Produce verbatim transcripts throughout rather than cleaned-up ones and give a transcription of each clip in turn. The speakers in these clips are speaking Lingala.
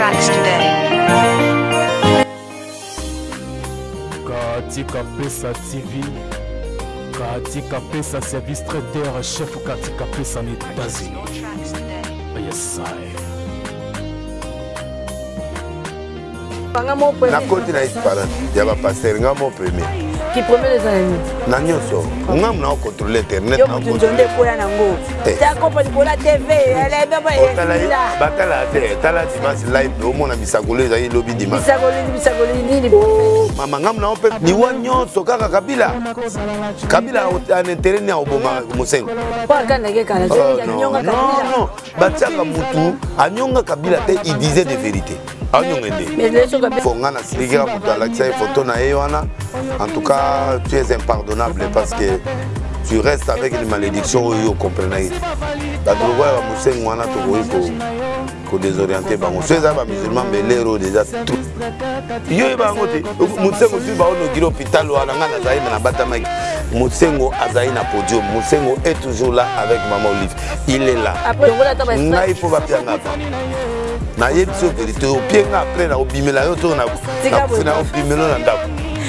tracks today. Katika Pesa T V, Katika Pesa Service Traiteur, chef Katika Pesa en États-Unis. Yes, I. Na côté na Espagne, il y a pas passer ngamo premier. Qui promet les amis. Na nyonso, ngam na contrôler internet na ngo. Yo mtunde ko ya nango. Ta compagnie pour la T V, elle est baba et là. Batala te, tala dimanche live au mona bisagole za lobby dimanche. Bisagole bisagole nini. Mama ngam na ope ni wa nyonso kaka Kabila. Kabila en intérêt na oboma musengo. Kwa kana ke kana ya nyonga Kabila. Non non, bataka mutu anyonga Kabila te, il disait des vérités. En tout cas, tu es impardonnable parce que tu restes avec une malédiction où vous comprenez. La drogue est pour désorienter. Si vous êtes musulman, mais l'héros déjà tout. Yo eba ngote Musengo tu ba ono giro hôpital wa nga na zaï na batama Musengo azaï na podium. Musengo est toujours là avec Maman Olive. Il est là. Na il faut pas bien ngapa. Na yebi so vérité au pied après na obimela yo to na na na obimelo na ndako.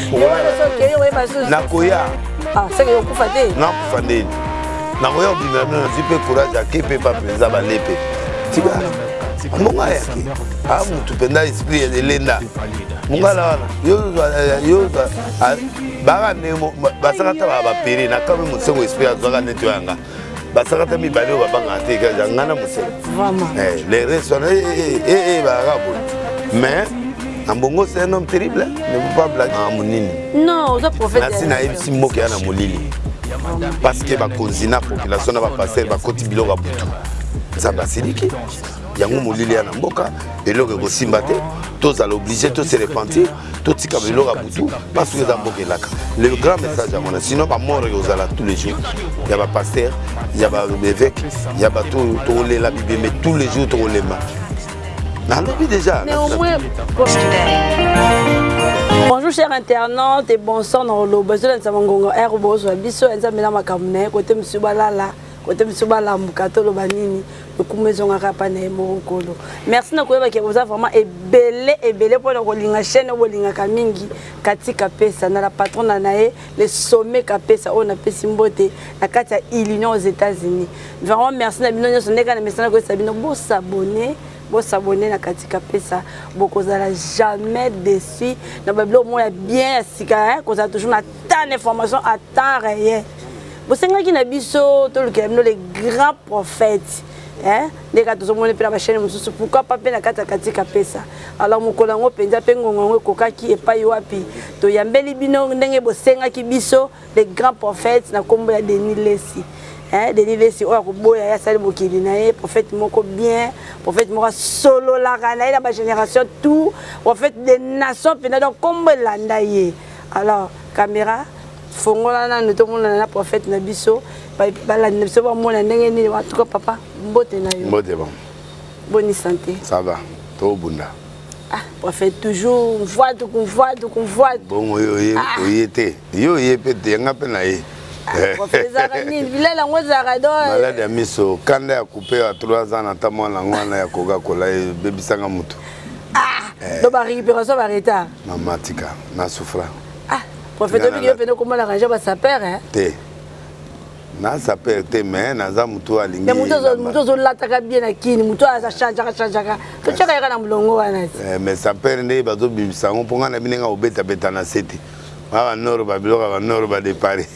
Na koya. Ah, c'est que vous faites. Na kufande. Na koya obimela na zipe courage akepe pa penza ba lepe. Tika. Munga yake. Ah mutu penda esprit ya lenda. Munga la wana. Yo yo ba nemo basakata ba pere na kama Musengo esprit azwaka neto yanga. Basakata mi bale ba banga te ka ngana Musengo. Vraiment. Eh les restaurants eh eh ba rabo. Mais Ambongo c'est un homme terrible, ne vous pas blaguer en munini. Non, ça prophète. Nasi na ebisi moke ya na molili. Parce que ba konzina population na ba passer ba koti biloko butu. Ça ba siliki. Yango molili ya na mboka eloko ko simbate, tous à l'obligé tous se repentir, tous tika biloko butu parce que za mboka elaka. Le grand message à mon sinon ba mort aux ala tous les jours. Il y a ba pasteur, il y a ba évêque, il y a ba tout tout les la Bible mais tous les jours tout les mains. Dans le déjà. Bonjour chers internautes et bonsoir dans le besoin de Samangongo Air Bozo Biso et Zamena Makamne côté Monsieur Balala côté Monsieur Bala Mukato lo banini le kumezo ngaka pane mokolo. Merci na koyeba ke vous a vraiment ebelé ebelé pour ko linga chaîne bo linga kamingi katika pesa na la patronne nae le sommet kapesa on a pesi mbote na kati ya Illinois aux États-Unis. Vraiment merci na bino nyonso ndeka na message ko sabino bo s'abonner. Vous s'abonner à Katika Pesa, beaucoup n'allez jamais déçu. Dans le blog, moi bien sika, qu'on a toujours tant d'informations à temps réel. Vous savez qu'il y a biso, tout le monde les grands prophètes. Hein? Les gars tous monde pour la chaîne, pourquoi pas peine à Katika Pesa. Alors mon collègue penza pengo ngwe koka ki epai wapi. To yambeli bino ndenge bosenga ki biso les grands prophètes na kombo ya Denis Lesi. Hein, Denis Lesi oya koboya ya sali mokili na ye prophète moko bien prophète moko solo la kana ila ba génération tout prophète des nations pena donc comme landa ye. Alors caméra fongola na to mona na prophète na biso ba la biso ba mona ndenge ni en tout cas papa mbote na yo mbote bon bonne santé ça va to bunda ah prophète toujours voix de qu'on voit de qu'on voit bon yo yo yete yo yepete ngapa na ye. Malade ya miso kanda ya coupé à trois ans notamment la ngwana ya Coca-Cola et baby sanga mutu. Ah, do ba récupération ba retard. Mama tika na souffra. Ah, prophète bi yo pena comment l'arranger ba sa père hein. Té. Na sa père té mais na za mutu alingi. Mais mutu zo mutu zo lataka bien na kini mutu aza change change change. To chaka ya na mulongo wana. Eh mais sa père ne ba zo bimisa ngo ponga na binenga obeta beta na seti. Ah non, bah biloko non bah de Paris.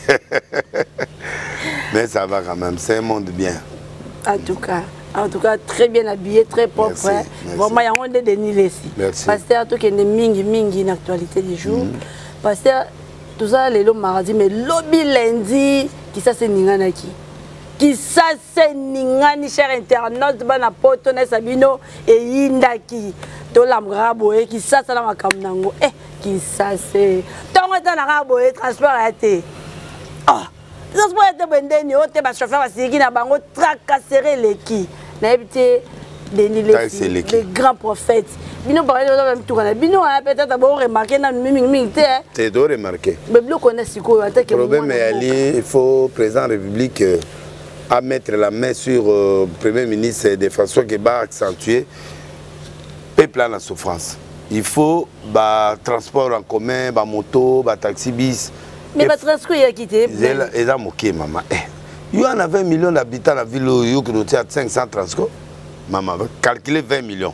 Mais ça va quand même, c'est un monde bien. En tout cas, en tout cas très bien habillé, très propre. Merci, hein. Merci. Vraiment, il y a un de Denis Lesi. Merci. Pasteur, tout qui est mingi mingi une actualité du jour. Mm. Pasteur, tout ça les lo mardi mais lobby lundi qui ça c'est ninganaki. Qui ça c'est ningani cher internaute bana poto na sabino et yindaki. To la mrabo et qui ça ça na makamnango. Eh qui ça c'est tongo ta na rabo et transport a été. Ah transport a été bendeni o te ba chauffeur basiki na bango tracasserer les qui. Na ebité Denis Lesi les grands prophètes. Bino parler de même tout kana bino a peut-être bon remarquer na mimi mimi te. C'est de remarquer. Mais bino connaît siko attaque. Problème est ali il faut président République à mettre la main sur le euh, premier ministre de façon qui va accentuer peuple en souffrance. Il faut bah transport en commun, bah moto, bah taxi bis. Mais bah transport il a quitté. Et là moqué maman. Il y en a vingt millions d'habitants dans la ville où il y a cinq cents transports. Maman, calculer vingt millions.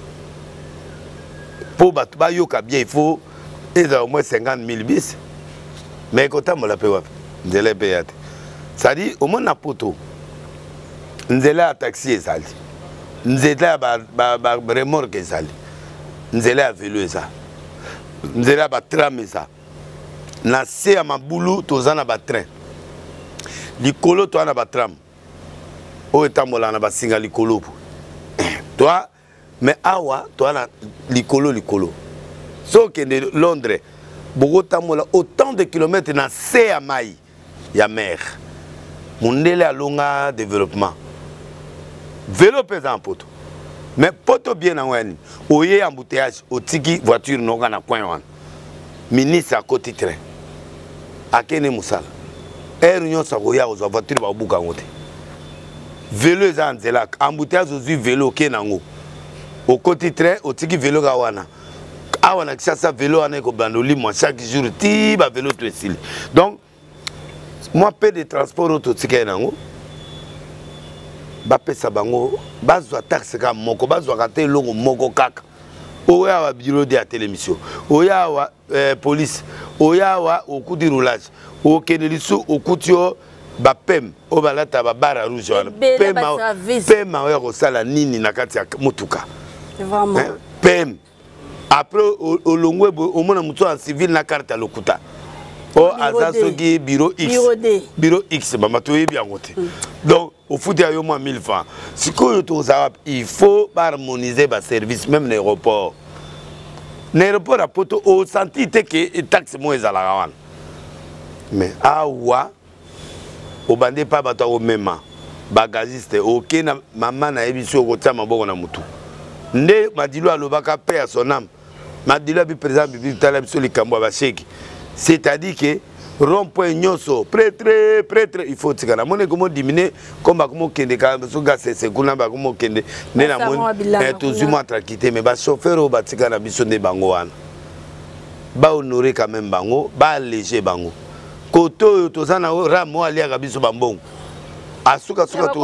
Pour battre bien, il faut au moins cinquante mille bis. Mais quand on l'a payé, on l'a payé. Ça dit, au moins, on a poto. On a un taxi, on a un remorque, on a un vélo, on a un tram. On a un boulot, on a un train. Likolo toi na batram o etambola na basinga likolo toi mais awa toi na likolo likolo so que de Londres beaucoup tamola autant de kilomètres na se ya mai ya mer mundele alonga développement vélo pesant poto mais poto bien na wani oye embouteillage otiki voiture noga na coin wan ministre à côté train akene musala er nyon sa koya ozo voiture ba buka ngote vélo za nzela embouteillage ozu vélo ke nango au côté train otiki vélo ga wana awana kisasa vélo ana ko bandoli moi chaque jour ti ba vélo to esili donc moi peu de transport auto tika nango ba pesa bango bazwa taxe ka moko bazwa ka te longo moko kaka oya wa bureau de télévision oya wa euh, police oya wa au coup de roulage au keneliso au couture ba pem o balata ba bara rouge wana pem pem ma ko sala nini na kati ya mutuka vraiment pem après au longwe au mona mutu en civil na carte lokuta o azasogi bureau X bureau X mama to yebi angote donc au foot ya yo moins mille francs sikoyo to za il faut harmoniser ba service même l'aéroport l'aéroport a poto au senti te que taxe mo ezala wana mais awa au bande pas bato au même bagagiste OK na maman na ebiso ko tia maboko na mutu nde madilo alobaka paix à son âme madilo bi président bibi tala biso likambo ba cheki c'est-à-dire que rond-point nyonso prêtre prêtre il faut tika na mone comment diminuer comme comment kende ka so ga c'est kuna ba comment kende ne na mone to zuma tranquillité mais ba chauffeur o ba tika na biso ne bango wana ba honorer quand même bango ba alléger bango koto to sana ramo ali ka biso bambongo asuka suka to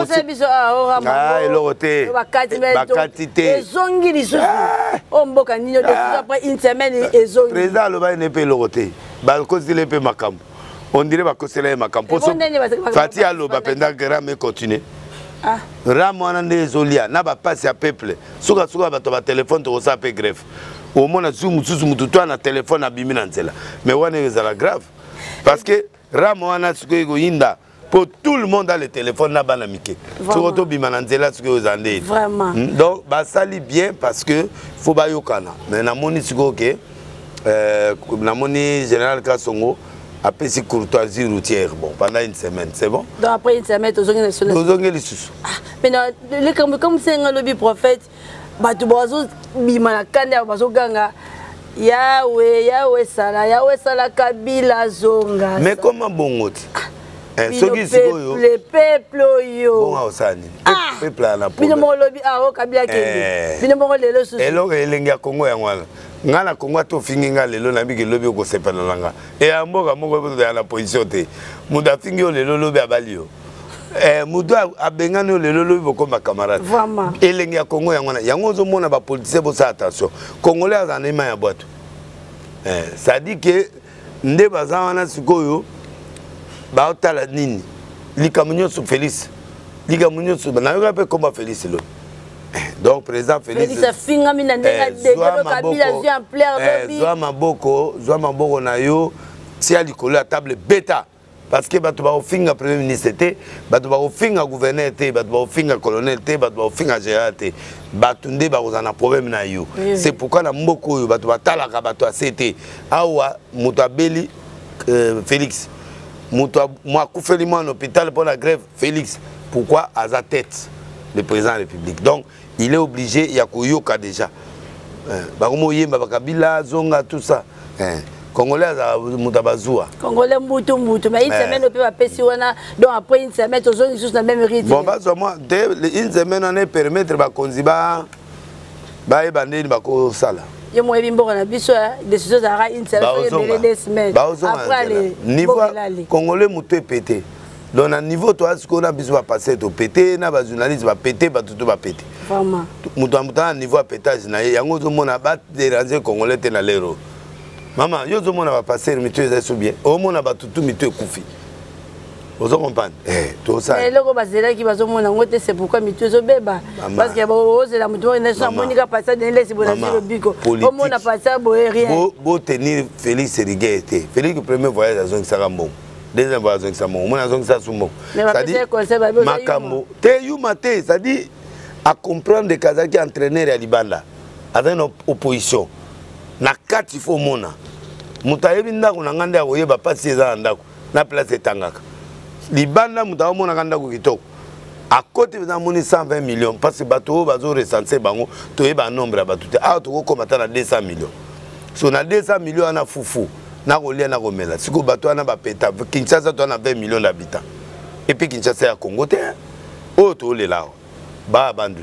ah elote bakati te ezongi lisusu o mboka nino de après une semaine ezongi président lo ba ne pe elote ba cause le pe makambo on dirait ba kosela makambo fati alo ba penda grand mais continuer ah ramo ana ndezolia na ba passe ya peuple suka suka ba to ba téléphone to sa pe greffe au moins zoom zoom mutu to na téléphone abimi na nzela mais wana ezala grave parce que ramo ana suka go yinda pour tout le monde a le téléphone là bas na mike surtout bimananzela ce que vous andez vraiment donc bah ça lit bien parce que faut ba yokana mais na moni siko que euh na moni général Kasongo a payé courtoisie routière bon pendant une semaine c'est bon donc après une semaine aux ongles sur aux ongles sous mais non le comme comme c'est un lobby prophète ba tu bozo bimana kanda bazo ganga Yahweh Yahweh sala Yahweh sala kabila zonga mais comment bon ngoti le peuple yo bon osani peuple na po bino mo lobi a o kabila kende bino mo lelo susu elo elengi ya Kongo ya ngwana ngana Kongo to fingi nga lelo na biki lobi ko sepana langa e amboka moko ya na position te muda fingi o lelo lobi abalio eh muda abengano lelo lobi boko ma camarade elengi ya Kongo ya ngwana yango zo mona ba politicien bo sa attention congolais azana ima ya boîte eh ça dit que nde bazana sikoyo ba otala nini likamunyo su Félix likamunyo su na yoka pe komba Félix lo donc président Félix Félix finga mina ndenga de kabila en plein lobby zwa maboko zwa maboko na yo tia likolo ya table beta parce que bato ba ofinga premier ministre te bato ba ofinga gouverneur te bato ba ofinga colonel te bato ba ofinga général te bato nde ba kozana problème na yo c'est pourquoi na mboko yo bato batala ka bato acete awa muto abeli Félix Moutoua, moi, Koufeli, moi, en hôpital pour la grève, Félix. Pourquoi à sa tête, le président de la République? Donc, il est obligé, il y a Koyoka déjà. Barumo Yemba, Bakabila, Zonga, tout ça. Congolais, Moutabazoua. Congolais, Moutou, Moutou. Mais une semaine, on peut appeler si on a. Donc, après une semaine, on a juste la même rythme. Bon, bah, moi, une semaine, on est permettre de Konziba. Baye bandeni bako sala. Yo mo ebimbo na biso décision za une seule fois deux semaines. Après les niveau congolais muté pété. Donc à niveau toi ce qu'on a besoin de passer to pété na ba journaliste va péter ba tout va péter. Vraiment. Muto muta niveau pétage na yango zo mona ba déranger congolais te na lero. Maman yo zo mona va passer mitu ça bien. Au mona ba tout mitu kufi. Vous comprenez? Eh, tout ça. Mais le bazela qui va zo mona ngote c'est pourquoi mitu zo beba. Parce que bo c'est la mutu na sa monika passer dans les bonnes le bico. Au mona passer bo rien. Bo bo tenir Félix Riguet était. Félix le premier voyage à Zone Sarambon. Deuxième voyage à Zone Sarambon. Mon Zone Sarambon. C'est-à-dire Makambo. Te you maté, c'est-à-dire à comprendre des Kazaki entraîneurs à Libanda avec une opposition. Na quatre il faut mona. Mutayebi ndako na nganda oyeba passer za ndako. Na place etangaka. Libanda mutawa mona nganda ko kitoko. À côté vous avez cent vingt millions parce que bateau bazo recenser bango toyeba nombre bateau. Ah to ko komata na deux cents millions. So na deux cents millions na fufu. Na kolia na komela. Siko bateau na ba peta. Kinshasa to na vingt millions d'habitants. Et puis Kinshasa ya Congo te. O to le lao. Ba bandu.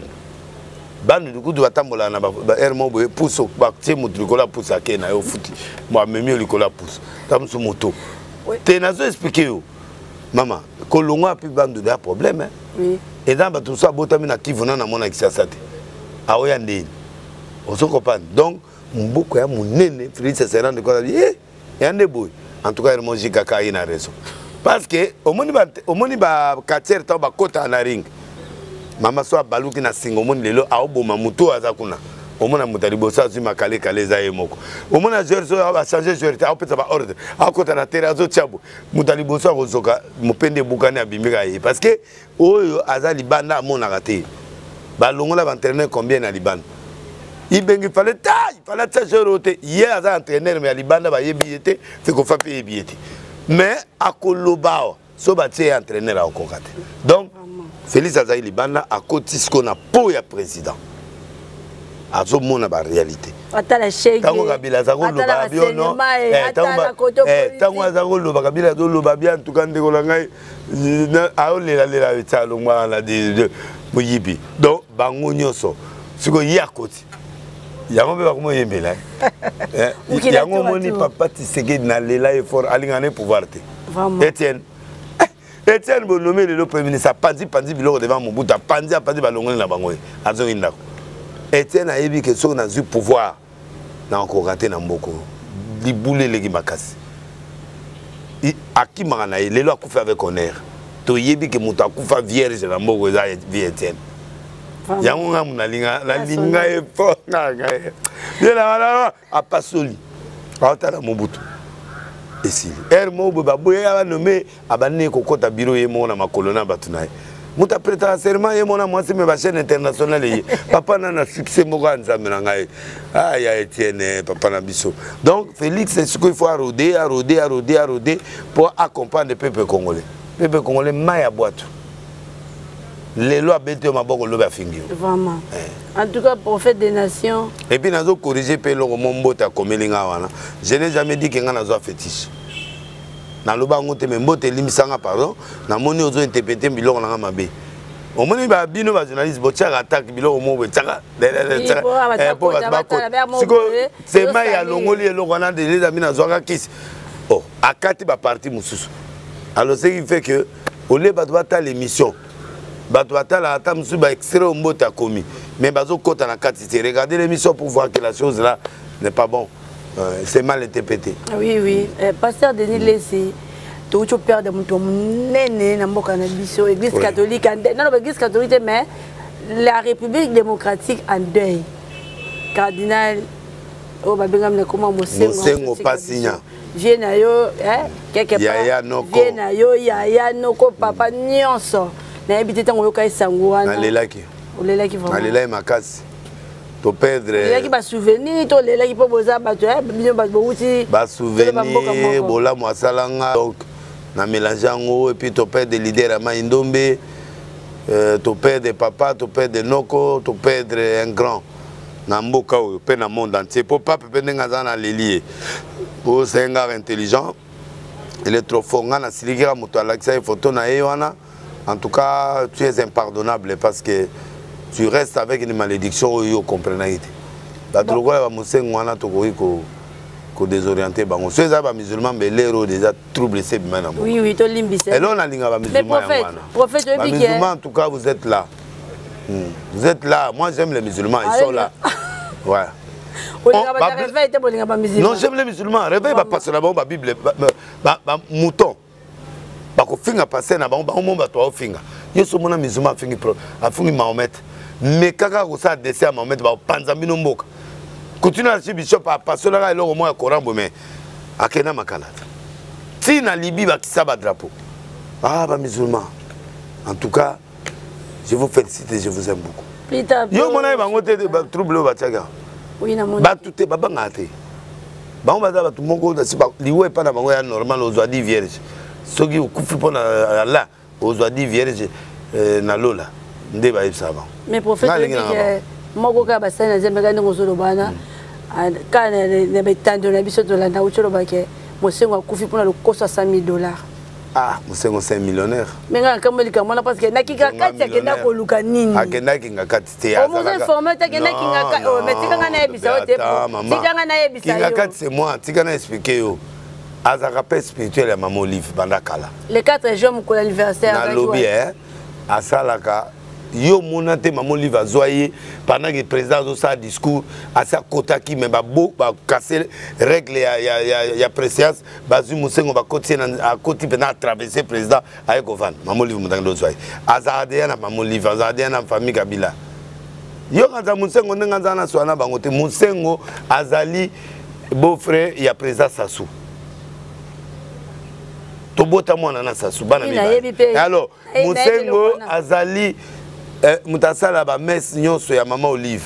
Bandu du coup tu batambola na ba ermo boye pousse ba tie mutrikola pousse akena yo futi. Moi memi likola pousse. Tamsu moto. Te nazo expliquer yo. Maman, kolongo a pu bandu da problème hein. Oui. Et dans tout ça botami na Kivu na mona Kinshasa te. Aoya ndeni. On se comprend. Donc mboko ya munene Félix se rend compte eh yande boy. En tout cas Hermon Jikaka ina raison. Parce que au moni ba au moni ba quartier ta ba kota na ring. Mama so baluki na singo moni lelo aoboma muto azakuna. Omona mutalibo sa zima kale kale za yemoko. Omona joueur so va changer joueur ta opeta ba ordre. Akota na terrain zo tiabo. Mutalibo so kozoka mupende bukani abimika ye parce que oyo azali banda mona raté. Ba longola ba entraîneur combien na Liban. Il fallait taille, il fallait ça joueur oté. Hier az entraîneur mais Libanda ba yebi était fait qu'on fa payer billet. Mais à Kolobao so ba tie entraîneur à Okokate. Donc Félix Azaï Libanda a cotisco na po ya président. Azo mona ba réalité. Atala shege. Tango kabila za ko loba bio no. Eh tango eh tango za ko loba kabila zo loba bien en tout cas ndeko la ngai a olela lela etalo ngwa na de moyibi. Donc bango nyoso. Siko yakoti. Yango be bakomo yembela. Eh yango moni papa Tshisekedi na lela effort alingane pouvoir te. Etienne Etienne bo nommé le premier ministre pandi pandi biloko devant Mobutu pandi pandi balongoli na bango azo indako. Etienne a yebi que son a eu pouvoir na encore raté na mboko liboule legi makasi akimaka na ye lelo akufa avec honneur to yebi que mutu akufa vierge na mboko eza vie Etienne yango nga muna linga la linga e fonga nga ye la wala apasoli aotala Mobutu esili er mobo baboye aba nommé abane kokota bureau ye mona makolona batuna muta prêta serment et mon moi c'est ma chaîne internationale papa na succès mo nzambe na ngai ah ya Etienne papa na biso donc Félix c'est ce qu'il faut arroder arroder arroder arroder pour accompagner le peuple congolais le peuple congolais maya boîte les lois bête maboko loba fingi vraiment en tout cas prophète des nations et puis nazo corriger pe lo mombota komelinga wana je n'ai jamais dit que nga nazo fétiche na loba ngote me mbote limisanga pardon na moni ozo interpréter biloko na mabe o moni ba bino ba journaliste bo tchaka attaque biloko mo bo tchaka eh po ba ko siko c'est ma ya longoli eloko na de les amis na zoka kisi oh akati ba parti mususu alors ce qui fait que au lieu ba doit ta l'émission ba doit ta la ta musu ba extrait o mbota komi mais bazo kota na kati c'est regarder l'émission pour voir que la chose là n'est pas bon. Euh, c'est mal interprété. Oui, oui. Euh, Pasteur Denis Lessi, tu as peur de mon néné, l'église catholique en deuil. Non, l'église catholique, mais la République démocratique en deuil. Cardinal, oh, babengam ne comment Mosengo Passigna. Viens yo, hein, quelque part. Yaya Noko. Viens yo, Yaya Noko, papa Nyonso. Na habité tango yokai sangouana. Na lelaki. O lelaki vraiment. Na lelaki makasi. To perdre les qui ba souvenir to les qui pas boza ba to bien ba bouti ba souvenir bola moasalanga donc na mélange ngo et puis to perdre leader à Maindombe euh to perdre papa to perdre Noko to perdre un grand na mboka o pe na monde entier pour pas pe ndenga za na lelier pour c'est un gars intelligent il est trop fort na silikira moto alaxa photo na yewana en tout cas tu es impardonnable parce que tu restes avec une malédiction où tu comprends. Donc, tu vois, tu désorienté. Si tu es musulman, tu es déjà troublé. Oui, oui, tu es limbissé. Et là, on a les musulmans. Prophète, les musulmans, en tout cas, vous êtes là. Vous êtes là. Moi, j'aime les musulmans. Ils sont là. Ouais. Non, j'aime les musulmans. Réveille, va passer là-bas, la Bible, mouton. Parce que finga passer là-bas, on va toi finga. Je suis mon musulman, a fingi Mahomet. Mais kaka ko sa desser à Mahomet, va panzambi no mboka. Continue à dire bishop à passer là, il au moins un Coran, mais à Kena Makalata. Si na Libye, va qui ça va drapeau. Ah, bah musulman. En tout cas, je vous félicite et je vous aime beaucoup. Yo mon ami va ngote trouble au Batiaga. Oui, na mon. Ba tout est baba ngate. Ba on va dire tout mon go si ba liwe pas na bango ya normal aux oies vierge. Soki okufi pona là aux oies vierge na lola. Nde ba yebsa ba. Mais prophète que moko ka basana zembe ka ngo zolo bana. Kana ne betando na biso to la na ucholo ba ke mosengo akufi pona le kosa cent mille dollars. Ah, mosengo c'est un millionnaire. Mais nga kameli kamona parce que nakika kati akenda ko luka nini. Akenda kinga kati te ya. O mo informer ta kenda kinga ka o mais tika nga na yebisa o te. Tika nga na yebisa yo. Kinga kati c'est moi, tika na expliquer yo. Azaka paix spirituel ya maman Olive bandakala. Le quatre juin mon anniversaire avec toi. Na lobby hein. Asalaka yo monate maman Olive azoyer pendant que le président a sa discours à sa kota qui mais ba beau ba casser règle ya ya ya ya préséance bazu musengo ba côté à côté pendant traverser président avec Ovan maman Olive mutango zoyer azade na maman Olive azade na famille Kabila yo ngaza musengo ndenga na swana bango te musengo azali beau-frère ya président Sassou tobota mwana na Sassou bana mi alors musengo azali mutasala ba messe nyonso ya maman Olive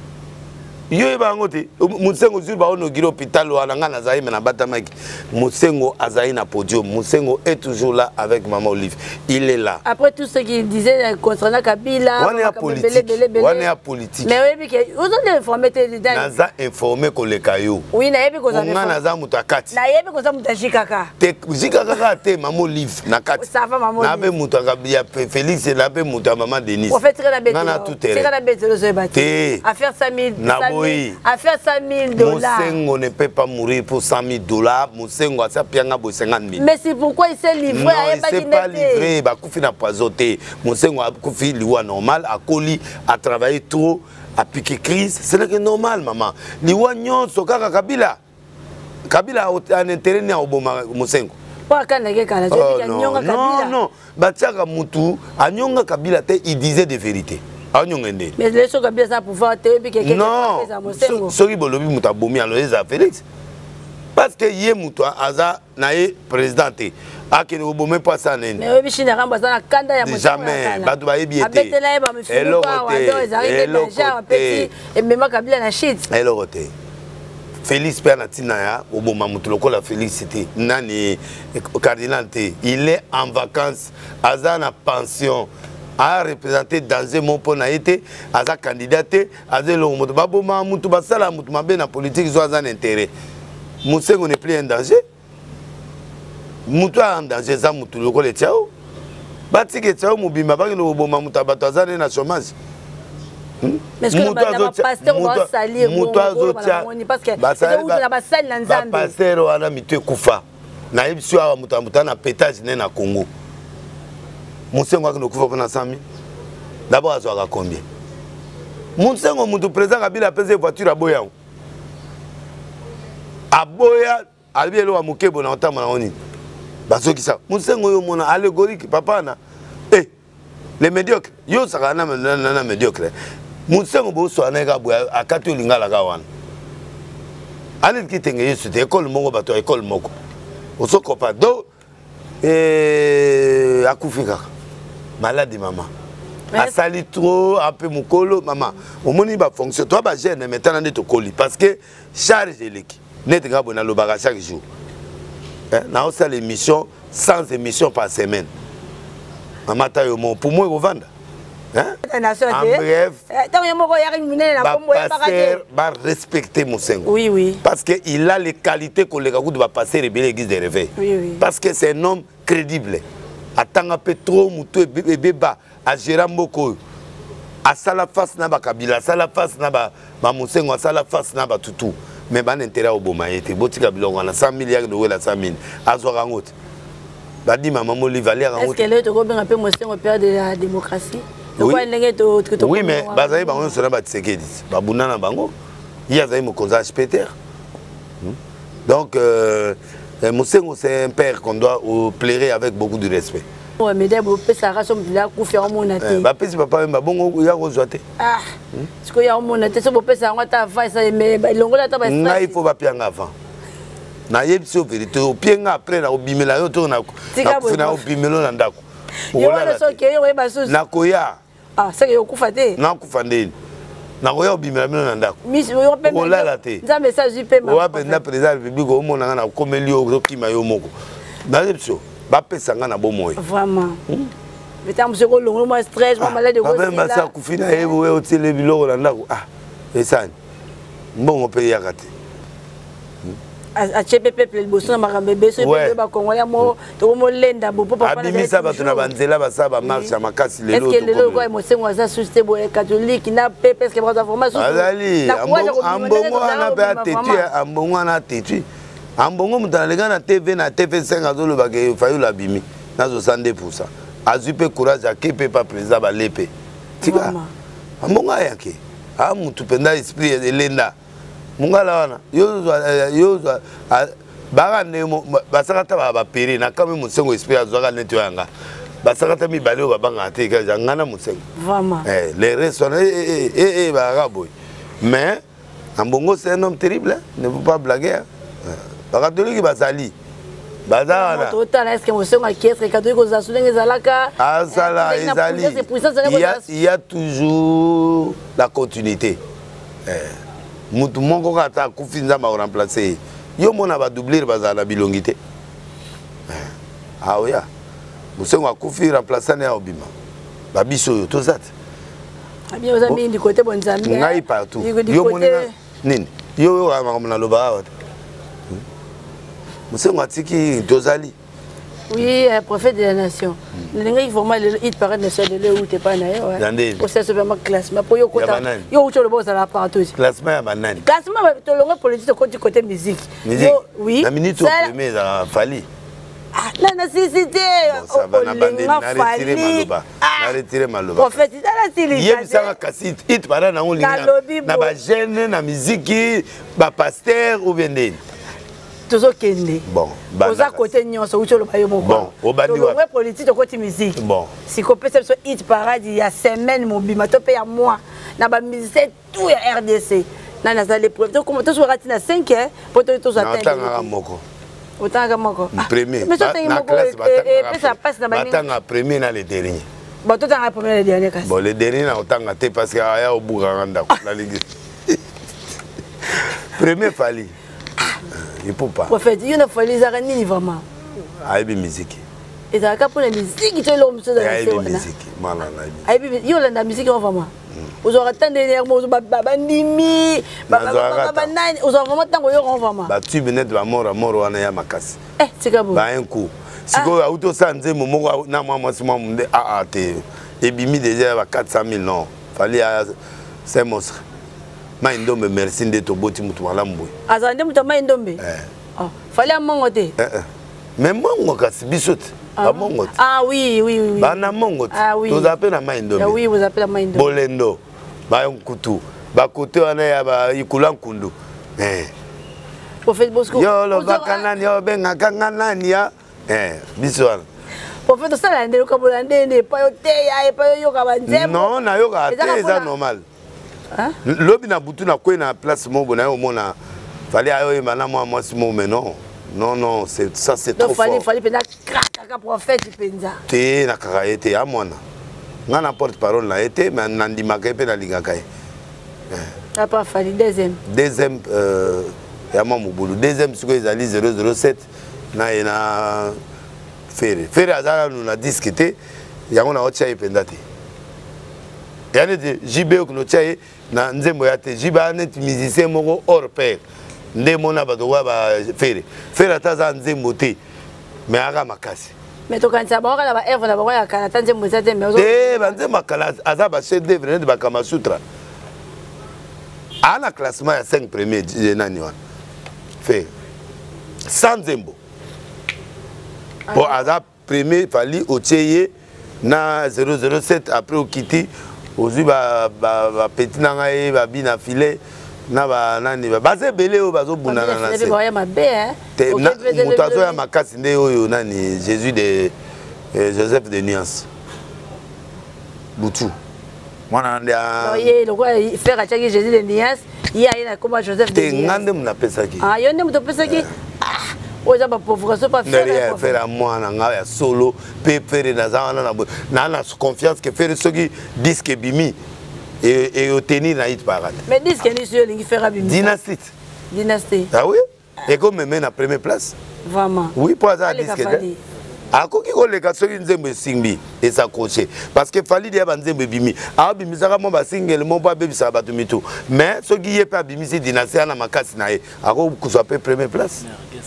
yo ba ngote musengo zuri ba ono giro hôpital wana ngana zayi na batamaki musengo azayi na podium musengo est toujours là avec maman Olive il est là après tout ce qu'il disait concernant Kabila on est politique on est politique mais oui que vous avez informé dedans naza informé ko le kayo oui na yebi ko za ngana za mutakati na yebi ko za mutashikaka te jikaka te maman Olive na kati ça va maman na be mutakabia Félix na be muta maman Denise en fait na bête ngana tout terrain c'est na bête le bâti à faire cinq mille oui. À faire cinq mille dollars. Moussengo ne peut pas mourir pour cent mille dollars. Moussengo a sa pianga pour cinquante mille. Mais c'est pourquoi il s'est livré. Non, il ne s'est pas livré. Il a fait un poisoté. Moussengo a fait l'iwa normal, a collé, a travaillé trop, a piqué crise. Ce n'est que normal, maman. L'iwa nyon, soka Kabila. Kabila a un intérêt à Obama Moussengo. Pas quand il y a non, non, non. Batiaka Moutou, a Nyonga Kabila, il disait des vérités. Mais les gens qui ont pouvoir te non, ceux qui bolobi muta bomi alors les Félix. Parce que yé muta aza naé présidenté. A que nous bomi pas ça né. Mais oui, Chine ramba ça na kanda ya muta. Jamais, ba doit bien été. Abetela eba me fuku pa wa do ezarite déjà petit et même Kabila na shit. Elle roté. Félix Pernatina ya oboma mutu lokola Félicité nani cardinal té. Il est en vacances aza na pension. A représenté dans un monde pour naïté, à sa candidaté, à des longs mots. Baboma, Moutou Basala, Moutou Mabé, la politique, ils ont un intérêt. Moussengo n'est plus en danger. Moutou en danger, ça, Moutou, le collège, ciao. Bati que ciao, Moubima, Bagi, le Boma, Mouta Batazane, na chômage. Mais ce que le pasteur va salir, Moutou Azotia, parce que c'est où la bassale l'ensemble. Pasteur, on a mis tout Koufa. Naïb Soua, Mouta Mouta, na pétage, n'est na Congo. Moussengo qui nous couvre pendant cent mille. D'abord, à sera combien? Moussengo, mon président Kabila a pesé voiture à Boya. À Boya, à Bielo à Moukebo, on entend mon oni. Parce que ça, Moussengo, mon allégorique, papa, eh, les médiocres, yo, ça va être médiocre. Moussengo, bon, soit un à quatre linga la gawan. Allez, qui t'engage sur l'école Mongo, bateau, école Moko. Au Sokopa, do, et à Koufika. Malade maman. A sali trop un peu mukolo maman. Au moni ba fonction toi ba jeune maintenant de to colis parce que charge l'équipe. Net nga bona lo baga chaque jour. Hein, na on ça l'émission sans émission par semaine. Maman ta yo mon pour moi au vendre. Hein? En bref, pasteur va respecter Moussengo. Oui, oui. Parce qu'il a les qualités que les gars doivent passer et l'église de réveil. Oui, oui. Parce que c'est un homme crédible. Attends un peu trop, moutou et bébé, à Gérard Moko, asala face na bakabila asala face na ba Musengo asala face na batutu mais ban intérêt au boma été botika bilongo na cent milliards de wela cent mille azwa ngote badi mama mo li valer ngote. Est-ce que le to ko benga pe Musengo père de la démocratie? Oui, to oui mais bazali bango sona ba Tshisekedi babuna na bango il y a zai mo konza Peter. Donc euh, Musengo c'est un père qu'on doit plairer avec beaucoup de respect. Ouais, mais d'abord, ça rassure la confiance mon athée. Bah, puis papa, bah bon, il y a rejoité. Ah, ce qu'il y a mon athée, c'est pour ça on t'a fait ça, mais l'ongle a pas. Non, il faut pas pied en avant. Na yebso vérité, au pied après na obimela yo to na. Na na obimelo na ndako. Yo le so ke yo e basu. Na koya. Ah, c'est que yo kufate. Na kufande. Na koya obimela na ndako. Miss yo pe. Oh là là te. Ça message du paiement. O apenda président République o mona na komeli yo kima yo moko. Na yebso. Bapesanga na bomoy. Vraiment. Mais tant monsieur ko longo moi stress, moi malade de gros. Ah ben ça kufina ebo we otele biloko na ndako. Ah, esani. Mbongo pe yakate. A chepe peuple bosso na makambe beso pe ba Congolais mo to mo lenda bo papa na abimisa bato na banzela basa ba marche ya makasi lelo. Est-ce que lelo ko Musengo aza société bo catholique na pepe est-ce que ba formation. Azali ambongo ana pe atetu ambongo ana atetu. Ambongo mutalega na T V na T V cinq azoloba ke fayula bimi na soixante-deux pour cent. Azu pe courage akepe pa président ba lepe. Tika. Ambongo ayake. Ah mutu penda esprit de lenda. Mungala wana yo yo baga nemo basakata ba ba pere na kame Musengo esprit azwaka neto yanga basakata mi baleo babanga te ka ngana Musengo vraiment eh les restes eh eh eh baga boy mais Ambongo c'est un homme terrible hein? Ne faut pas blaguer ba catholique bazali bazala total est-ce que Musengo qui est catholique aux asulenge zalaka azala ezali il y a il y a toujours la continuité eh mutu moko kata kufinza ma remplacer yo mona ba doubler bazala bilongité ah oya Musengo akufi remplacer na obima ba biso yo tozat ah bien ozami ndi côté bonzambi ngai partout yo mona nini yo yo amamona loba wa Musengo atiki tozali. Oui, prophète de la nation. Le il faut mal il paraît ne soit de là où t'es pas naïf ouais. Au c'est super classement pour yo côté. Yo tu le boss à la partout. Classement ya banani. Classement to longo politique côté côté musique. Musique. Oui. La minute au premier ça fallait. Ah, la nécessité. Ça va na bande na retirer maloba. Na retirer maloba. Prophète ça la télé. Yeb ça cassite hit para na only na ba jeune na musique ba pasteur ou bien des. Toujours kende. Bon, aux à côté nyonso ucho lo bayo moko. Bon, au bandi wa. Le politique côté musique. Bon. Si ko peut se hit paradis il y a semaine mon bima to pe ya moi. Na ba musique tout ya R D C. Na na za les preuves. Donc comment to so rati na cinq hein pour to to atteindre. Natanga moko. Otanga moko. Premier. Mais ça tanga moko et puis ça passe na ba ni. Natanga premier na le dernier. Bon to tanga premier le dernier kasi. Bon le dernier na otanga te parce que aya obuka nganda la ligue. Premier fali. Il peut pas. Prophète, il y a une folie, il y a une vraiment. Ah, il y a une musique. Et ça a pour la musique, il y a une musique. Il y a une musique. Il y a une musique vraiment. Vous aurez tant d'énergie, vous aurez baba nimi, baba baba nine, vous aurez vraiment tant de gens vraiment. Bah tu venais de la mort à mort on est à Makassi. Eh, c'est comme bah un coup. Si vous avez auto santé, mon mot na moi moi c'est moi mon ah ah t'es et bimi déjà à quatre cent mille non. Fallait c'est monstre. Maindombe merci de to boti mutu malambo. Azande mutu maindombe. Eh. Oh, fallait à mongote. Eh eh. Mais mongo kasi bisot. Ah mongote. Ah oui oui oui. Ba na mongote. Ah oui. Vous appelez na maindombe. Ah oui, vous appelez na maindombe. Bolendo. Ba nkutu. Ba kote wana ya ba ikula nkundu. Eh. Prophète Bosco. Yo lo bakanani yo benga kanganani ya. Eh, biswana. Prophète ça la ndelo kabola ndene pa yo te ya pa yo yoka banzemo. Non, na yoka te ça normal. Hein? Lobi na butu na kwe na place mo bona yo mona. Fallait ayo e mana moi moi mo mais non. Non non, c'est ça c'est trop fort. Donc fallait fallait pena kraka prophète penza. Te na kaka été à mona. Nga na porte parole na été mais nandima ka pe na linga kai. Ça pas fallait deuxième. Deuxième euh ya mamu bulu. Deuxième siko ezali zéro zéro sept na ina Ferre. Ferre azala nous na discuté. Yango na otia ependa te. Yani de J B ko no tia na nzembo ya te jiba net musicien moko hors pair nde mona ba dowa ba Ferre Ferre ataza nzembo te mais aka makasi Mais tu as ba œuvre na ba ya kala tanze muzate mais eh banze makala azaba chef d'œuvre de Bakama Sutra ana classement ya cinq premiers nani wana fait sans zembo bon azaba premier fali otieye na zéro zéro sept après okiti ozui ba ba petit na ngai ba bina filet na ba nani ba baze belé o bazo bunana na se ba ya mabe hein te mutazo ya makasi nde oyo nani Jésus de eh, Joseph de Nuance Boutou mwana ndia oye le quoi faire acheter Jésus de Nuance il y a ina comme Joseph de Nuance te ngande mna pesa ki ah yo ndem to pesa ki ah oza ba pauvre so pas faire faire mwana nga ya solo pe faire na zana na na na confiance que faire soki disque bimi et et obtenir na hit parade mais disque ni sur lingi faire bimi dynastie dynastie ah oui et comme même na première place vraiment oui pour ça disque akoki koleka soki nzembo esimbi esakoche parce que fali dia banzembo bimi abimisaka mo basingele mo ba bebisa bato mitu mais soki ye pa bimisi dynastie na makasi na ye ako kuswa pe première place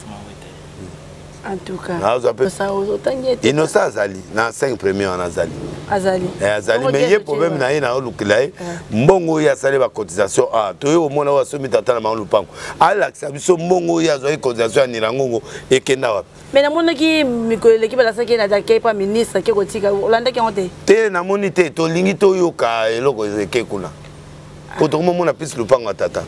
en tout cas ça Innocent azali na cinq premiers en azali azali azali mais ye problème na ye na olukila ye mbongo ya sale ba cotisation ah to yo mona wa somi tata na malupango ala biso mbongo ya zo cotisation ni rangongo ekenda wapi mais na mona ki mikolo ki bala saki na dake pa ministre ke kotika olanda ki onte te na moni te to lingi to yoka eloko ke kuna po to mo mona pis lupango tata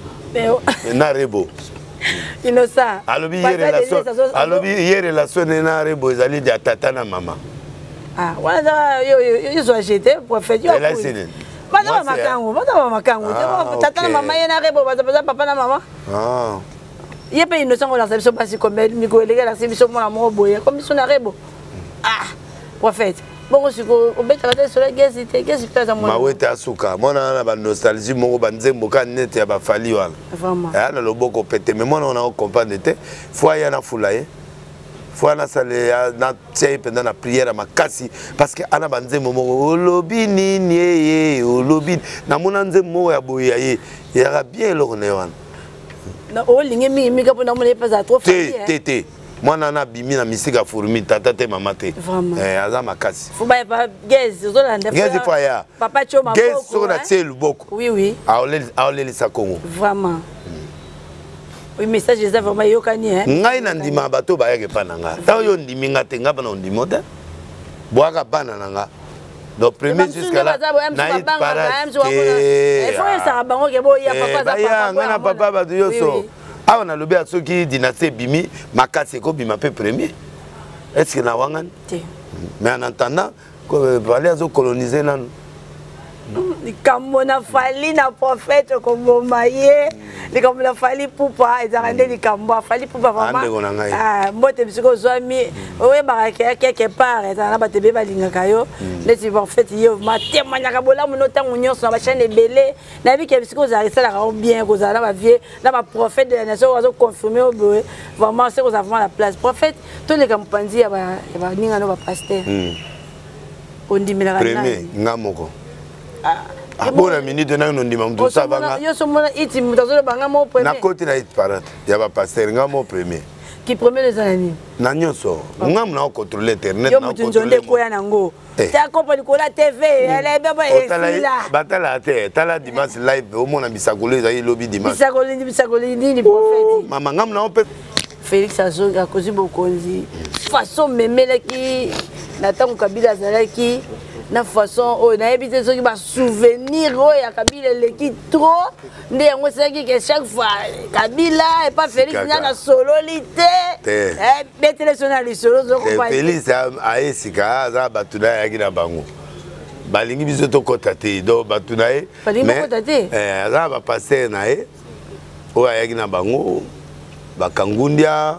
na rebo Innocent alobi ye relation alobi ye relation na rebo ezali de tata na mama ah wala yo yo so acheté prophète yo bana makango bana makango tata na mama ye na rebo bana papa na mama ah ye pe Innocent on la sabiso basi comme miko elega la sabiso mona mo boye comme so na rebo ah prophète bon siko obeta kata sur la gezi te gezi plaza mona mawete asuka mona na ba nostalgie moko banzembo ka net ya ba fali wana vraiment ya na loboko pete mais mona on a comprendre te foi ya na fulaye foi na sale na tie pendant la prière makasi parce que ana banzembo moko olobi nini ye olobi na mona nzembo ya boya ye ya bien lo ne wana na o lingi mi mi ka pona mona pesa trop te te te mwana na bimi na misika fourmi tata te mama te eh aza makasi faut ba pa gezi zo la ndefa gezi fa ya papa choma boko gezi so na tie luboko oui oui aole aole sa Congo vraiment oui message est vraiment yokani hein ngai na ndima bato ba yake pananga ta yo ndimi ngate ngaba na ndimo te boaka bana nanga donc premier jusqu'à là na parade il faut ça bango ke bo ya papa za papa ngana papa ba yo so ah on a le bien ceux qui dynastie bimi makasi ko bima pe premier est-ce que na wangani mais en attendant que valer à coloniser nan likambo na fali na prophète koboma ye likambo na fali pupa ezakande likambo fali pupa vraiment ah mbote bisiko zwami oye baraka quelque part ezana batebe balingaka yo neti prophète yo matemanya bola muno tangu nyonso na ba chaîne belé na bi ke bisiko zarisa la bien kozala ba vie na ba prophète de la nation wazo confirmer oboe vraiment c'est qu'on a vraiment la place prophète tous les kampanzi ya ba ba ninga no ba pasteur on dit mais premier ngamoko ah bon la minute na ndima mtu sabanga yo so mona iti mutazo banga mo premier na côté na it parade ya ba pasteur ngamo premier qui premier les années na nyonso ngam na contrôler internet na contrôler ko ya nango ta compagnie ko la T V elle baba et là batala te tala dimanche live au mona bisakolo za lobi dimanche bisakolo bisakolo ni prophète mama ngam na ope Félix Azonga kozi bokonzi façon memelaki na tango Kabila zalaki na façon o na ebité soki ba souvenir o ya Kabila leki trop nde yango saki que chaque fois Kabila et pas Félix na sololité eh betele sona li solo zo ko pa Félix a esika za batuna ya kina bango balingi biso to kotate do batuna e mais eh za ba passer na e o ya kina bango ba Kangundia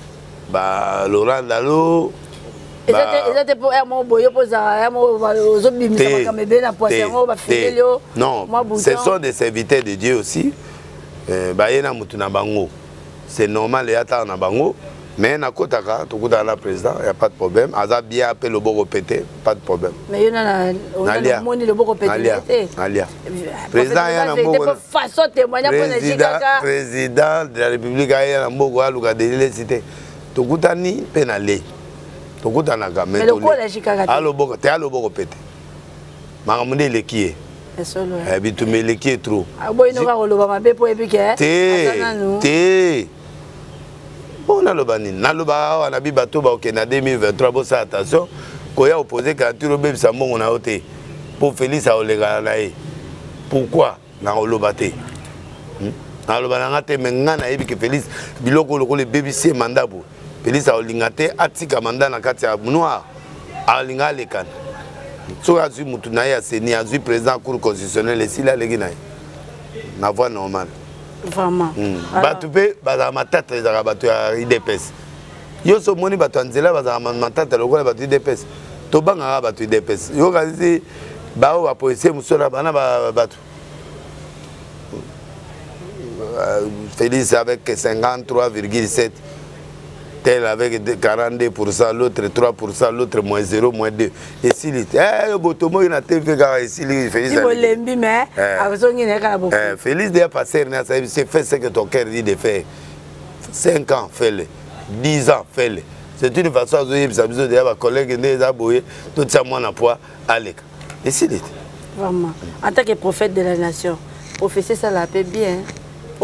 ba Laurent Dalo Exacte pour un boyo pour ça un zo bimisa makamebe na poisson ba fidelio non ce sont des serviteurs de Dieu aussi euh ba yena mutu na bango c'est normal ya ta na bango mais na kotaka to kuta na président y a pas de problème aza bien appelé le boko pété pas de problème mais yona na on a moni le boko pété alia président ya na mboko façon témoignage pour na jikaka président de la République ya na mboko aluka de l'électricité to kuta ni penalé tokutanaka mais le ko la jikaka aloboko te aloboko pete makamune lekie esolo eh bitume lekie trop aboyi no ka koloba mabe po ebike te te bona lobani naloba wana bi bato ba okena deux mille vingt-trois bo sa attention koya opposer candidature obebisa mbongo na ote pour Félix aolega na ye pourquoi na oloba te na loba na ngate menga na yebi ke Félix biloko lokole bebisi mandat bo Félix aolinga te atika mandat na kati ya noir alinga alekana so azui mutu na ye aseni azui président cour constitutionnelle esila legi na ye na voie normale vraiment bato pe bazala matata ezalaka bato ya I D P S yo so moni bato ya nzela bazala matata lokola bato I D P S tobangaka bato I D P S yo kasi bao bapolisier mosusu bana bato Félix avec cinquante-trois virgule sept, tel avec quarante-deux pour cent, l'autre trois pour cent, l'autre moins zéro, moins deux. Et si il eh, Botomo, il a T V, Félix. Félix déjà passé, c'est fait ce que ton cœur dit de faire. cinq ans, fais-le. dix ans, fais-le. C'est une façon à dire, ça besoin de collègues, des aboués, tout ça, moi, on poids, allez. Et si il vraiment. En tant que prophète de la nation, prophétie, ça l'a fait bien. Non,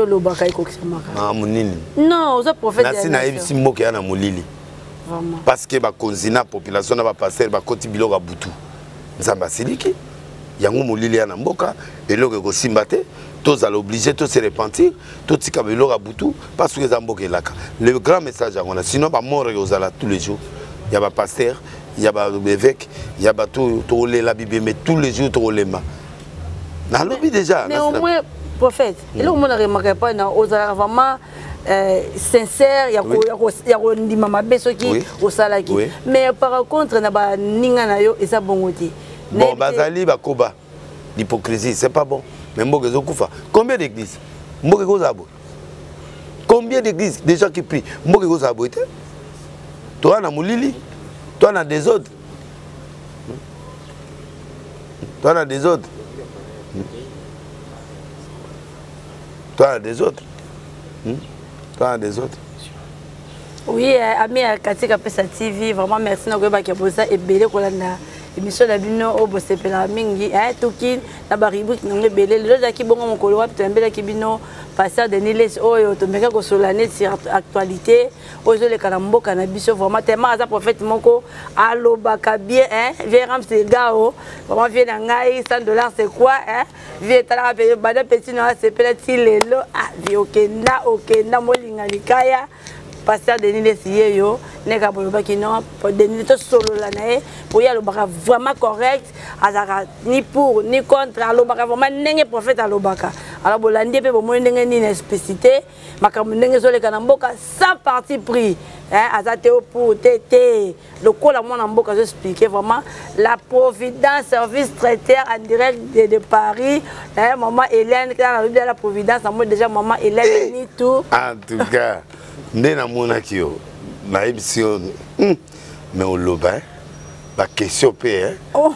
vous êtes prophète de la nation. Parce que la population n'a pas passé, la Kotibilo a boutou. Nzamba Siliki, Yango Moulili a Namboka, et l'eau est simbaté, tous allons obliger, tous se repentir, tous les Kabilo a boutou, parce que Zamboka est là. Le grand message, sinon, pas mort aux alas tous les jours. Il y a un pasteur, il y a un évêque, il y a tout la Bible, mais tous les jours, tout les mains. Déjà. Mais au moins, prophète, et là, on ne remarque pas, aux vraiment sincère, il y a des mamans qui au salaki. Mais par contre, il y a des gens qui sont bons. Bon, Bazali, Bakoba, l'hypocrisie, c'est pas bon. Mais combien d'églises? Combien d'églises? Des gens qui prient. Toi, on a Moulili. Toi, on a des autres. Toi, on a des autres. Toi, on a des autres. Toi, on a des autres. Oui, ami Katika Pesa T V, vraiment merci de nous avoir et belé kolanda émission la bino au bosepela mingi hein tokin na baribrik ngé belé le daki bongo mokolo wa tembela kibino passer de Niles oyo to meka ko solane sur actualité ozo le kalamboka na biso vraiment tellement aza prophète moko alobaka bien hein véram c'est gao vraiment vient na ngai cent dollars c'est quoi hein vient tala pe bada petit na sepela ti lelo ah vi okenda okenda molinga likaya pasteur Denis Lesiye yo neka boloba ki non Denis to solo la na pour ya lobaka vraiment correct azaka ni pour ni contre alobaka vraiment ndenge prophète alobaka alors bolandi pe bo ndenge ni nécessité makambo ndenge zo le kana mboka sans parti pris hein azate pour tété le ko la mona mboka zo expliquer vraiment la providence service traiteur en direct de, de Paris hein maman Hélène qui a la providence en mode déjà maman Hélène ni tout en tout cas ndena mona kio na émission mais au loba la question p hein oh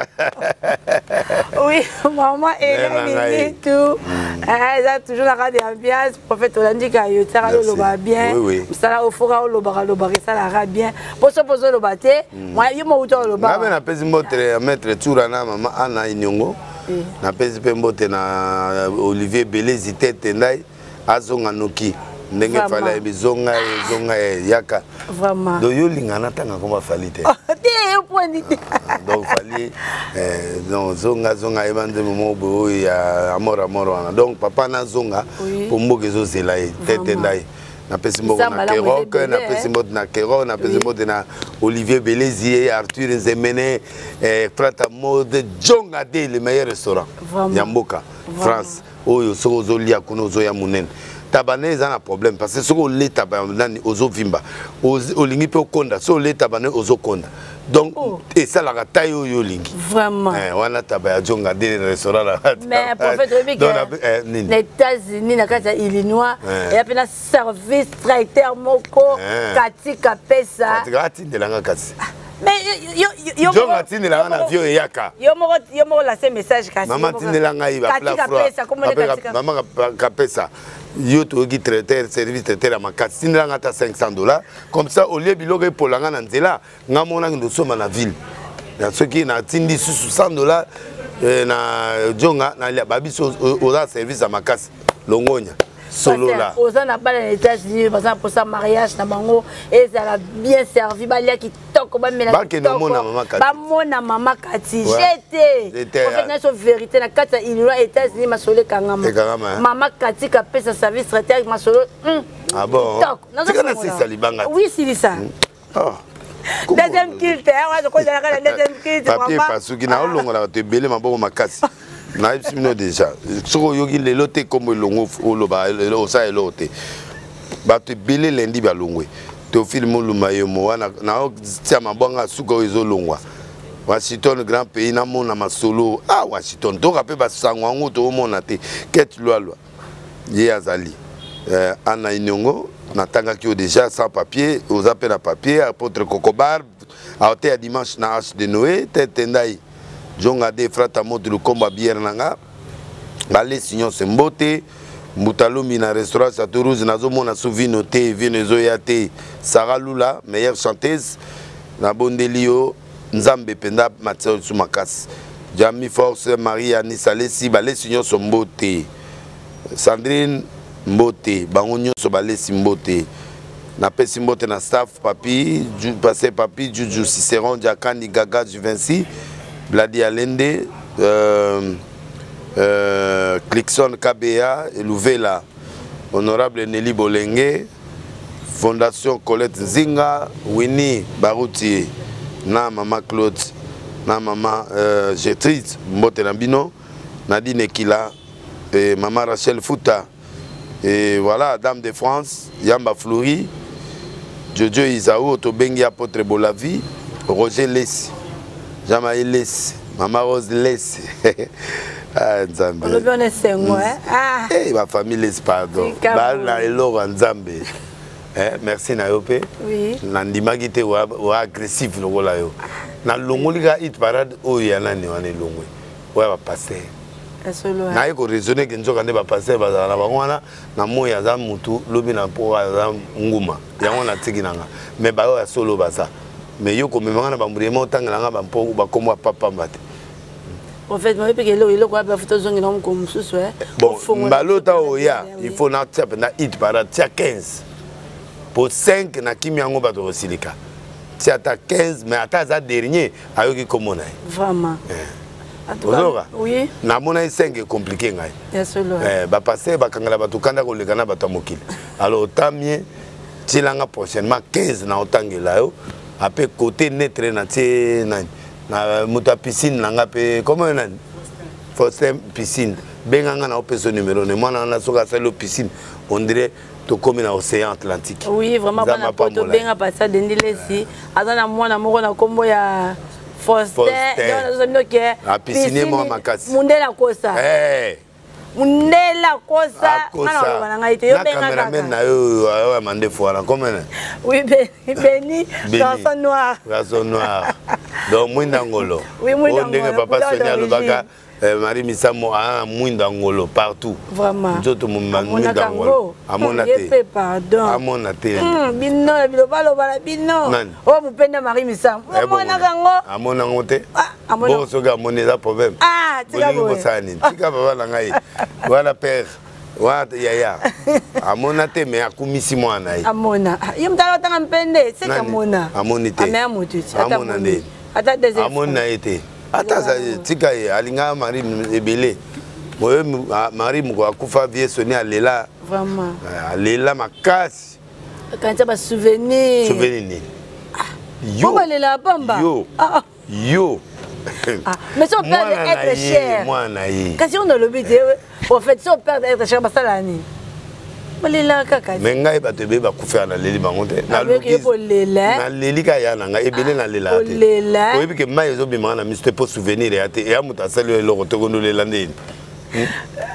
oui maman Hélène ni tout elle a toujours la radio ambiance prophète Olandika yo tara yo loba bien ça au fora au loba loba ça la bien poso poso loba te moi yo mo uto loba na na pesi motre maître Toura na maman Ana Inyongo na pesi pe mbote na Olivier Belezi tete ndai azonga noki ndenge fala bizonga zonga yaka vraiment do yo lingana tanga koma falite te point dit donc fali euh non zonga zonga ebande mo bo ya amor amor wana donc papa na zonga pour mboke zo zela tete ndai na pesi mboke na Kerok na pesi mboke na Kerok na pesi mboke na Olivier Belezi Arthur Zemene eh frata mode jonga de le meilleur restaurant ya mboka France oyo sozo lia kuno zo ya munene tabané a un problème parce que si on les tabané aux vimba aux olingi pe okonda so les tabané aux okonda donc et ça la taille au yolingi vraiment eh wana tabaya jonga des restaurants là mais prophète Rebik les États-Unis na kata Illinois et après na service traiteur moko Katika Pesa Katika de la ngakasi Mais yo yo yo matine la na vieux yaka. Yo mo yo mo la ce message kasi. Maman tine la ngai ba pla maman kapesa. Yo to gi traiteur service traiteur ma quatre tine la ngata cinq cents dollars comme ça au lieu biloko polanga na nzela ngamona ndo soma na ville. Ya soki na tindi sous cent dollars na jonga na babiso au service à makasi longonya. Solo là. Aux ans pas les États-Unis, par exemple pour ça mariage na bango et ça a bien servi ba lia qui toko ba mena. Ba ke no mona maman Kati. Ba mona maman Kati. J'étais. En fait na so vérité na kata inula États-Unis ma solo kangama. Maman Kati ka pesa service traiteur ma solo. Ah bon. C'est kana c'est salibanga. Oui, c'est ça. Ah. Deuxième kilte, ouais, je connais la deuxième kilte. Papier parce que na olongola te belé maboko makasi. Na ibsino déjà soko yogi lelo te comme longo oloba lelo sa elote ba te belé lundi ba longwe to film luma yo mo wana na tia mabonga suka ezo longwa Washington grand pays na mona masolo ah Washington to rapé ba sangwa ngo to mona te ket loi loi ye azali euh ana inyongo na tanga ki déjà sans papier aux appels à papier apôtre Kokobar a été à dimanche na H de Noé tendai Jonga de frata moto le combat bière nanga balé signon sembote mutalomi na restaurant Satourouz nazo mona souvino te vino ya te Sarah Lula meilleure chanteuse na bondelio nzambe penda Mathieu Sumakas Jami Force Marie Anissa Lesi balé signon sombote Sandrine Mbote bango nyonso balé simbote na pesi mbote na staff papi du passé papi Juju Cicéron Diakani Gaga du Vinci Bladi Alende, euh, euh, Clixon K B A, Louvela, Honorable Nelly Bolenge, Fondation Colette Zinga, Winnie Barouti, na Maman Claude, na Maman euh, Gertrude Mbote Nambino, Nadine Ekila, et Maman Rachel Fouta, et voilà, Dame de France, Yamba Fleury, Jojo Isaou, Tobengi Apotre Bolavi, Roger Lessi. Jamaï laisse, Maman Rose laisse. Ah, Nzambe. On est cinq ah. Eh, ma famille laisse pardon. Bah, na elo Nzambe. Eh, merci na yope. Oui. Nandima gite wa wa agressif lo la yo. Na longoli ga hit parade o yana ni wane longwe. Wa ba passer. Esolo. Na yeko raisonner ke nzoka ne ba passer ba na bango wana na moya za mutu lobi na po za nguma. Yango na tiki nanga. Mais ba yo solo ba ça. Mais yo comme manga na bambulema otangala ba mpo ba komwa papa mbate. En fait, moi parce que là il est quoi ba photo zongi na comme susu eh. Bon, balota oya, il faut na tap na hit para tia quinze. Pour cinq na kimyango ba to silika. Tia ta quinze mais ata za dernier ayoki komona. Vraiment. Ozoka. Oui. Na mona cinq est compliqué ngai. Esolo. Eh ba passer ba kangala ba tukanda ko lekana ba tamokili. Alors tamie tilanga prochainement quinze na otangela yo. Après côté net na tie na na muta piscine nanga pe comment nani Faustin piscine benganga na opeso numéro ne mwana na soka salo piscine on dirait to comme na océan Atlantique. Oui vraiment bana poto benga passa dendile si azana mwana moko na kombo ya Faustin donc zo minoke a piscine mo makasi mundela kosa eh mundela kosa na na ngaite yo benga cameraman na yo yo mande foira comment oui Béni garçon noir garçon noir donc mwinda ngolo oui mwinda ngolo papa Sonia Lobaka Marie Misamo a mwinda ngolo partout vraiment nzoto mwinda ngolo amona te pardon amona te bino biloba loba bino o mupenda Marie Misamo amona kango amona ngote bon soga moneza problème ah tika bo sani tika baba la ngai voilà père wa yaya amona te me akumisi mwana yi amona yimtala tanga mpende c'est amona amoni te amena mutu amona ne ata deuxième amona ete ata za tika ye alinga mari ebele moyo mari muko akufa vie soni alela vraiment alela makasi quand ça ba souvenir souvenir yo ba lela bamba yo yo ah mais si on perd d'être cher moi naï quand on a le but en fait si on perd d'être cher basta l'année balela kaka mais ngai ba te be ba kufa na leli bango te na loki na leli ka ya na ngai ebele na lela te oyebi ke mai ezo bima na mister pour souvenir ya te ya muta sali lo ko to ko lela ndeni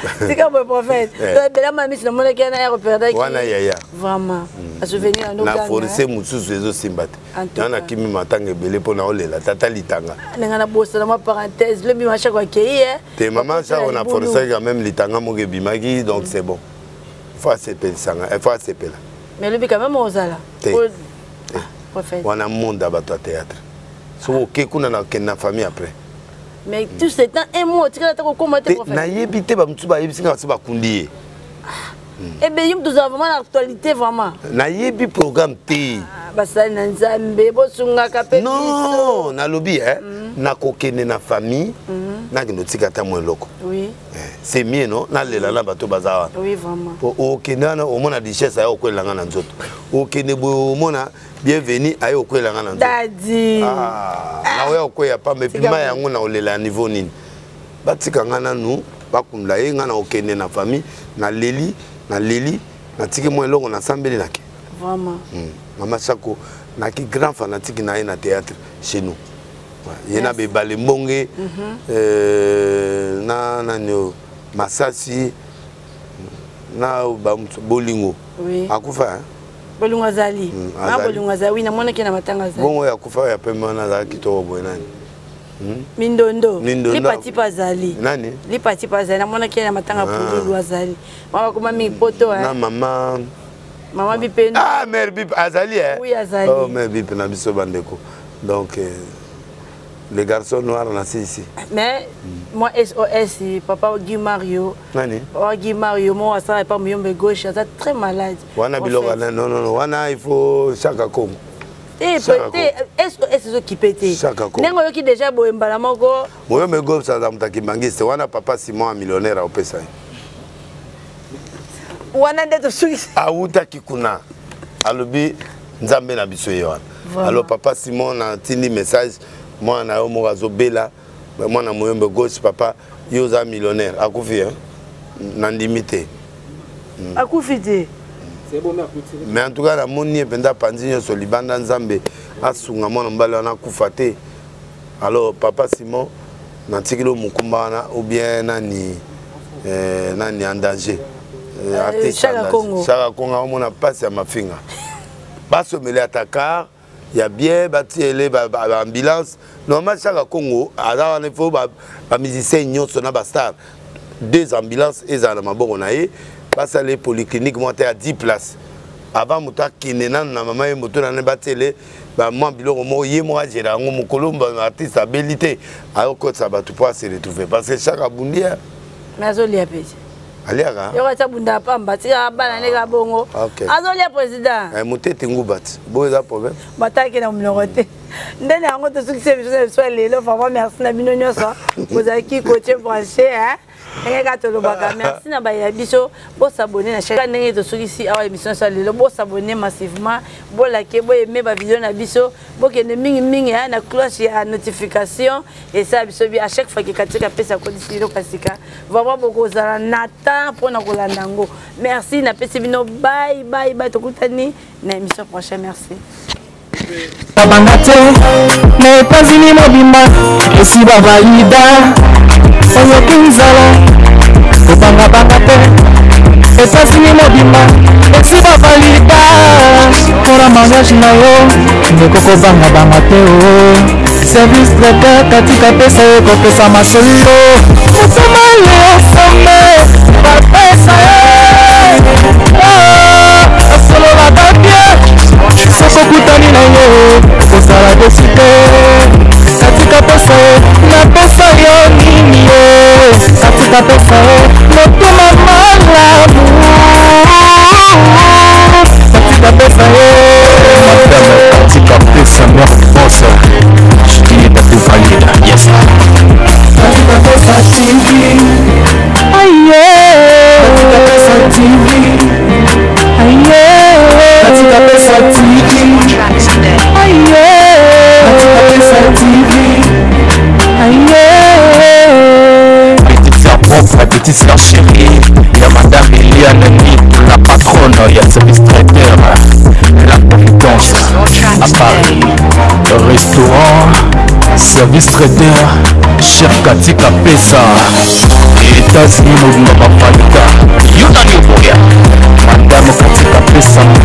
C'est comme le prophète. Donc là mamie c'est le monde qui a un repère wana yaya vraiment à souvenir à nos na forcer mususu ezo simbate na kimi matanga belé pona olela tata litanga ngana bossa na ma parenthèse le bima chaque fois qui est te maman ça on a forcé quand même litanga mo ke bimaki donc c'est bon faut s'appeler ça faut s'appeler mais le bi quand même ozala prophète on a monde à bateau théâtre so OK kuna na na famille après mais tout ce temps un mot tu as commenté prophète na yebité ba mutu ba yebisinga ba kundi eh bien nous avons vraiment l'actualité vraiment na yebi programme T basa na nzambe bosunga kapé non na lobby hein na kokene na famille na kino tikata mo loko oui c'est mieux non na lela na bato bazawa oui vraiment o kenana o mona richesse ayo kwelanga na nzoto o kene bo mona bienvenue ayo kwelanga na nzoto dadi ah na we okweya pa me pima yango na olela niveau nini batika ngana nu bakumla ye ngana okene na famille na leli na leli na tiki mo elongo na sambeli nake vraiment Maman Chako na ki grand fanatique na na théâtre chez nous. Il y a des balles mbonge euh na na nyo Masasi na bolingo. Oui. Akufa hein? Bolingo azali. Na bolingo azali na mona kina matanga azali. Bongo ya kufa ya pema na za kitoko boy nani. Mindondo. Li pati pazali. Nani? Li pati pazali na mona kina matanga pulu azali. Mama kuma mi poto hein. Na mama Maman Bipé. Ah, mère Bip, Azali, hein? Oui, Azali. Oh, mère Bip, na biso bandeko. Donc, euh, les garçons noirs, on a ici. Mais, mm. moi, S O S, papa Guy Mario. Nani? Papa Guy Mario, moi, ça n'est pas mon gauche, c'est très malade. Wana biloga, non, non, non, wana, il faut Chaka Kongo. Eh, peut-être, S O S, c'est qui pète. Chaka Kongo. Nengo qui déjà, bon, mbalamango. Moi, me go, ça, ça, qui mangi, c'est wana papa Simon, un millionnaire au Pesa. Wana ndeto suki auta kikuna alobi nzambe na biso yewana alors papa Simon na tindi message moi na yo morazo bela moi na moyembe gauche papa yo za millionnaire akufi hein na ndimité akufi te c'est bon mais en tout cas la moni penda panzi so libanda nzambe asunga mwana mbala na kufa te alors papa Simon na tikilo mukumba na ou bien nani euh nani en danger Chaka Kongo. Chaka Kongo, on a passé à ma finger. Basse me à ta car, il y a bien bâti l'ambulance. Normalement, Chaka Kongo, alors il faut que les musiciens soient des stars. Deux ambulances, et ça, on a eu. Parce que les polycliniques montent à dix places. Avant, je suis venu à ma maman, je suis venu à télé. Moi, je suis venu à gérer mon colombe, un artiste habilité. Alors que ça va tout pouvoir se retrouver. Parce que Chaka Bundi. Mais je l'ai appelé. Aliaga. Yo ka bunda pamba ti abana ne ka bongo. Azolia président. Eh mutete ngubat. Boza problème. Bataki na mlongote. Ndene yango to succès biso so lelo vraiment merci na bino nyoso. Kozaki coaché branché hein. Ngeka to lobaka merci na ba ya biso. Bo s'abonner na chaque ndenge to succès awa émission so lelo bo s'abonner massivement. Bo liker bo aimer ba vidéo na biso. Bo kende mingi mingi hein na cloche ya notification et ça biso bi à chaque fois que katika pesa ko disilo kasika. Vraiment beaucoup za nata pour na kolanda ngo. Merci na pesi bino bye bye bye to kutani na émission prochaine merci. Tabangate, mais pas une mobima, et si va valida, on y a qu'une zala, au banga bangate, et pas une mobima, et si va valida, pour la mariage nayo, ne coco banga bangate, service traiteur, katika pesa yo, kopesa masolo, mutama leo somme, va pesa yo, solo la tapie. Soko kutani na yo, kosala desite. Katika pesa yo, na pesa yo nini yo. Katika pesa yo, motema malamu. Katika pesa yo, katika pesa mère boss. Je dis de tout valide, yes. Katika pesa T V, aïe. Katika pesa T V, aïe. Katika pesa T V, aïe. Katika pesa T V, aïe. Petite sœur propre, petite sœur chérie. Y'a madame Eliane Nito, la patronne, y'a service traiteur. La Providence, à Paris, le restaurant service traiteur chef katika pesa États-Unis mobimba bafanika yunani boya madame katika pesa